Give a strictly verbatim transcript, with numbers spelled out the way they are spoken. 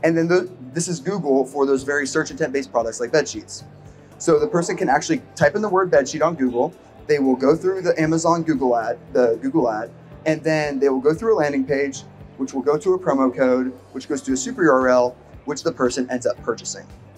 And then the, this is Google for those very search intent-based products like bed sheets. So the person can actually type in the word bed sheet on Google. They will go through the Amazon Google ad, the Google ad, and then they will go through a landing page, which will go to a promo code, which goes to a super U R L, which the person ends up purchasing.